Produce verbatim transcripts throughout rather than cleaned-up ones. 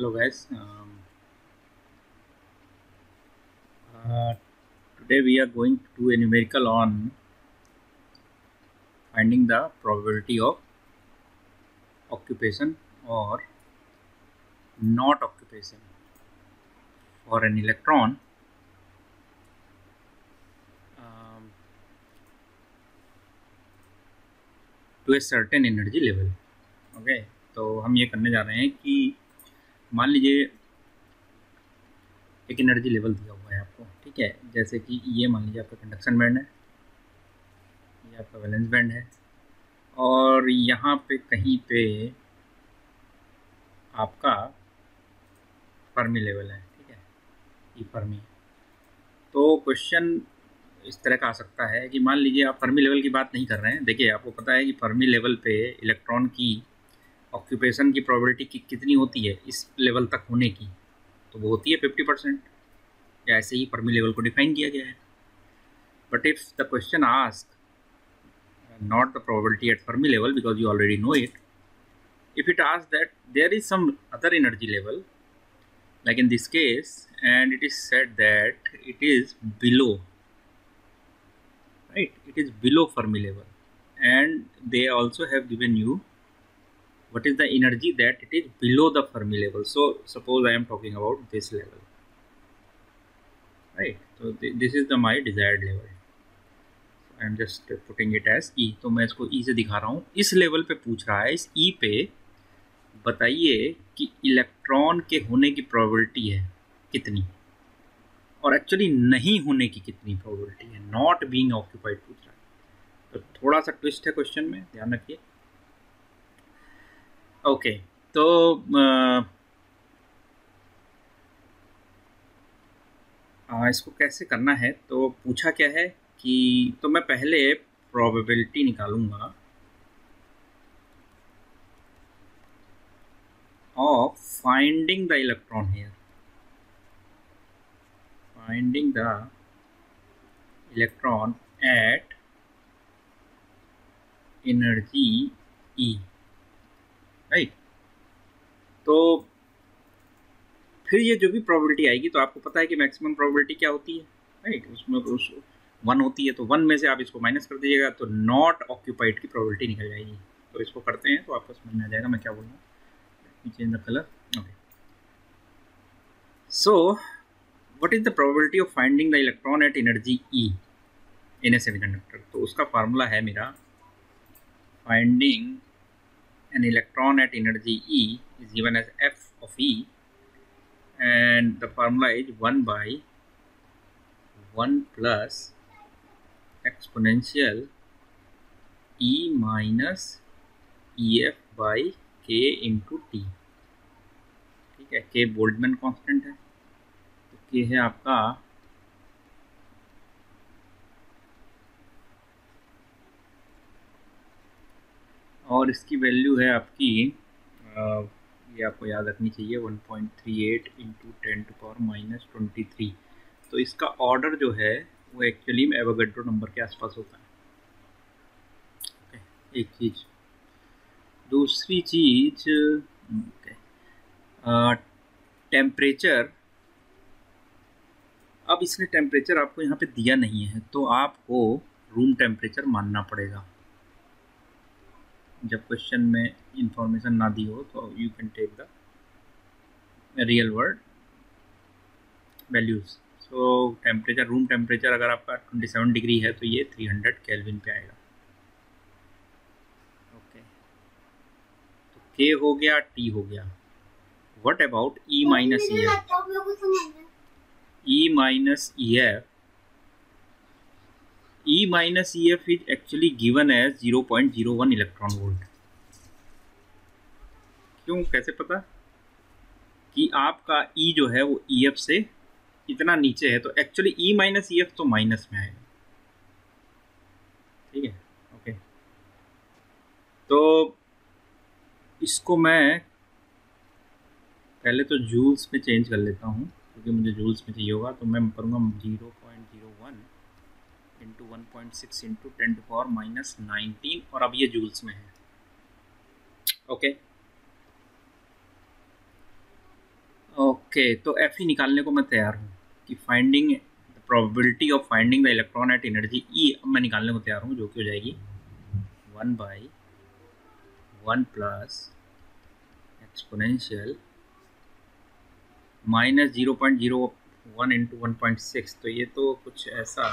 Hello guys. Um, uh, Today we are going to do a numerical on finding the probability of occupation or not occupation for an electron um, to a certain energy level. Okay okay? तो हम ये करने जा रहे हैं कि मान लीजिए एक एनर्जी लेवल दिया हुआ है आपको, ठीक है। जैसे कि ये मान लीजिए आपका कंडक्शन बैंड है, ये आपका वैलेंस बैंड है, और यहाँ पे कहीं पे आपका फर्मी लेवल है, ठीक है, ये फर्मी। तो क्वेश्चन इस तरह का आ सकता है कि मान लीजिए आप फर्मी लेवल की बात नहीं कर रहे हैं। देखिए, आपको पता है कि फर्मी लेवल पे इलेक्ट्रॉन की ऑक्यूपेशन की प्रोबेबिलिटी की कितनी होती है इस लेवल तक होने की, तो वो होती है फिफ्टी परसेंट। या ऐसे ही फर्मी लेवल को डिफाइन किया गया है। But if the question ask not the probability at Fermi level, because you already know it, if it asks that there is some other energy level, like in this case, and it is said that it is below, right, it is below Fermi level, and they also have given you what is the energy that it is below the Fermi level. So suppose I am talking about this level, right, so th this is the my desired level. I am just putting it as E. तो मैं इसको E से दिखा रहा हूँ। इस level पे पूछ रहा है, इस E पे बताइए कि इलेक्ट्रॉन के होने की प्रोबेबिलिटी है कितनी, और एक्चुअली नहीं होने की कितनी प्रोबेबिलिटी है, नॉट बीइंग ऑक्यूपाइड पूछ रहा है। तो थोड़ा सा ट्विस्ट है क्वेश्चन में, ध्यान रखिए। ओके, तो आ, आ, इसको कैसे करना है, तो पूछा क्या है कि तो मैं पहले प्रोबेबिलिटी निकालूंगा of finding the electron here, finding the electron at energy E, right। तो फिर ये जो भी प्रोबेबिलिटी आएगी, तो आपको पता है कि मैक्सिमम प्रोबेबिलिटी क्या होती है, राइट, उसमें उस वन होती है, तो वन में से आप इसको माइनस कर दीजिएगा तो नॉट ऑक्यूपाइड की प्रोबेबिलिटी निकल जाएगी। तो इसको करते हैं तो आपको समझ में आ जाएगा मैं क्या बोल रहा हूँ। Change the colour. Okay, so what is the probability of finding the electron at energy E in a semiconductor? तो उसका फार्मूला है मेरा, finding an electron at energy E is given as F of E, and the formula is one by one plus exponential E minus E F by K into T, ठीक है। K Boltzmann constant है, ये है आपका और इसकी value है आपकी आ, ये आपको याद रखनी चाहिए one point three eight into ten to power minus twenty three. तो इसका ऑर्डर जो है वो एक्चुअली में एवोगाड्रो नंबर के आसपास होता है। ओके, एक चीज़। दूसरी चीज़, ओके, टेम्परेचर। अब इसने टेम्परेचर आपको यहाँ पे दिया नहीं है, तो आपको रूम टेम्परेचर मानना पड़ेगा। जब क्वेश्चन में इंफॉर्मेशन ना दी हो तो you can take the real world values. So temperature, room temperature अगर आपका ट्वेंटी सेवन डिग्री है तो ये थ्री हंड्रेड केल्विन पे आएगा। ओके, तो के हो गया, टी हो गया। What about E minus E F? E minus E F, E minus E F is actually given as zero point zero one electron volt। क्यों, कैसे पता कि आपका E जो है वो E F से इतना नीचे है? तो actually E minus E F तो माइनस में आएगा, ठीक है। ओके, तो इसको मैं पहले तो जूल्स में चेंज कर लेता हूँ, क्योंकि मुझे जूल्स में चाहिए होगा। तो मैं करूँगा zero point zero one into one point six into ten to power minus nineteen, और अब ये जूल्स में है। ओके, ओके, तो एफ ई निकालने को मैं तैयार हूँ कि finding probability of finding the electron at energy E, अब मैं निकालने को तैयार हूँ, जो कि हो जाएगी one by one plus exponential minus zero point zero one into one point six. तो ये तो कुछ ऐसा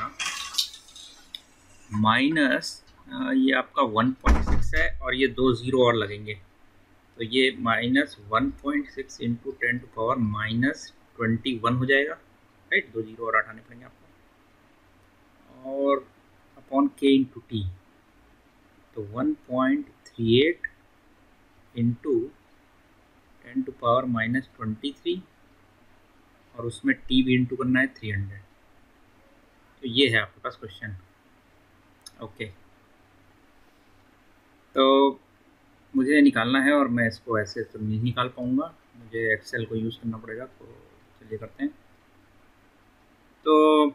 माइनस ये आपका वन पॉइंट सिक्स है और ये दो ज़ीरो और लगेंगे, तो ये minus one point six into ten to power minus twenty one हो जाएगा, राइट। दो जीरो और हटाने पड़ेंगे आपको, और अपॉन के इंटू टी, तो one point three eight into ten to power minus twenty three, और उसमें टी भी इंटू करना है थ्री हंड्रेड। तो ये है आपके पास क्वेश्चन। ओके, तो मुझे निकालना है और मैं इसको ऐसे तो नहीं निकाल पाऊँगा, मुझे एक्सेल को यूज़ करना पड़ेगा। तो चलिए करते हैं। तो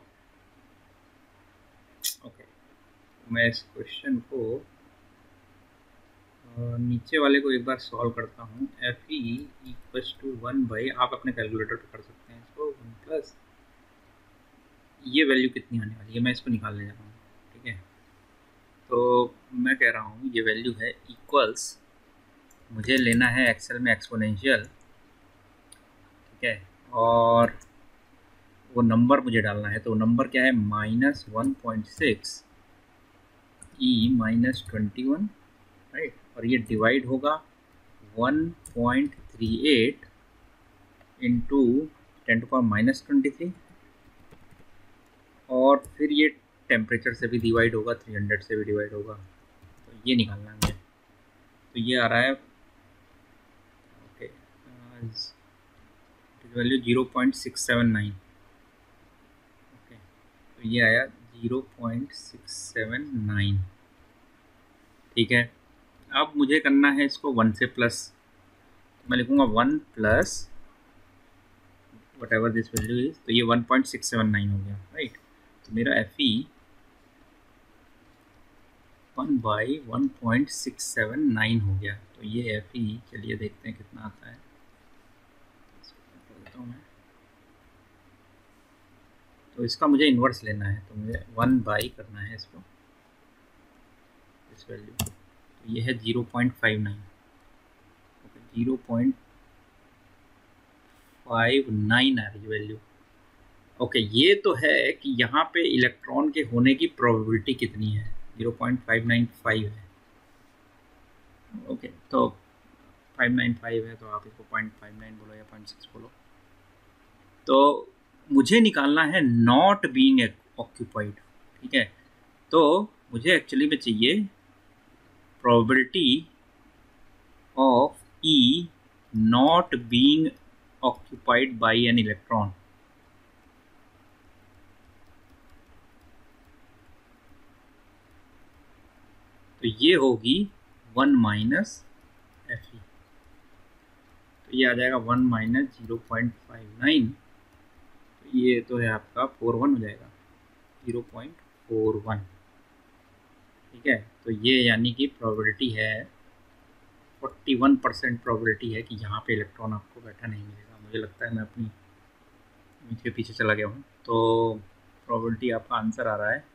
ओके, मैं इस क्वेश्चन को नीचे वाले को एक बार सॉल्व करता हूँ। F E equals to one by, आप अपने कैलकुलेटर पर कर सकते हैं इसको, वन प्लस ये वैल्यू कितनी आने वाली है, मैं इसको निकालने जा रहा हूँ, ठीक है। तो मैं कह रहा हूँ ये वैल्यू है इक्वल्स, मुझे लेना है एक्सेल में एक्सपोनेंशियल, ठीक है, और वो नंबर मुझे डालना है। तो नंबर क्या है, minus one point six E minus twenty one, right, और ये डिवाइड होगा one point three eight into ten to power minus twenty three, और फिर ये टेम्परेचर से भी डिवाइड होगा, थ्री हंड्रेड से भी डिवाइड होगा। तो ये निकालना है मुझे। तो ये आ रहा है, okay, value zero point six seven nine. Okay, तो ये आया zero point six seven nine, ठीक है। अब मुझे करना है इसको वन से प्लस, मैं लिखूँगा one plus whatever this value is, तो ये one point six seven nine हो गया, राइट। तो मेरा F E one by one point six seven nine हो गया। तो ये एफ ई, चलिए देखते हैं कितना आता है, इसको देता हूँ मैं। तो इसका मुझे इन्वर्स लेना है, तो मुझे वन बाई करना है इसको, इस वैल्यू। तो ये है zero point five nine, zero point five nine आ रही वैल्यू। ओके, ये तो है कि यहाँ पे इलेक्ट्रॉन के होने की प्रोबेबिलिटी कितनी है, zero point five nine five है। ओके, तो फाइव नाइन फाइव है, तो आप इसको पॉइंट फाइव नाइन बोलो या पॉइंट सिक्स बोलो। तो मुझे निकालना है नॉट बीइंग ऑक्यूपाइड, ठीक है। तो मुझे एक्चुअली में चाहिए probability of E not being occupied by an electron. तो ये होगी वन माइनस एफ ई, तो ये आ जाएगा one minus zero point five nine, तो ये तो है आपका फोर वन हो जाएगा, ज़ीरो पॉइंट फोर वन, ठीक है। तो ये यानी कि प्रोबेबिलिटी है फोर्टी वन परसेंट प्रोबेबिलिटी है कि यहाँ पे इलेक्ट्रॉन आपको बैठा नहीं मिलेगा। मुझे लगता है मैं अपनी इमेज के पीछे चला गया हूँ। तो प्रोबेबिलिटी आपका आंसर आ रहा है,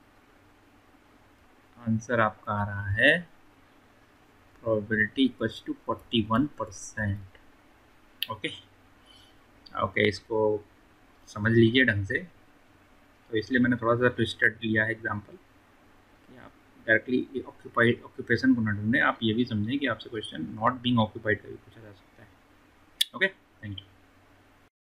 आंसर आपका आ रहा है probability equals to forty one percent. Okay okay, इसको समझ लीजिए ढंग से। तो इसलिए मैंने थोड़ा सा ट्विस्टेड लिया है एग्जांपल, कि आप डायरेक्टली ऑक्यूपाइड ऑक्यूपेशन को ना ढूंढें, आप ये भी समझें कि आपसे क्वेश्चन नॉट बीइंग ऑक्यूपाइड का भी पूछा जा सकता है। Okay, thank you.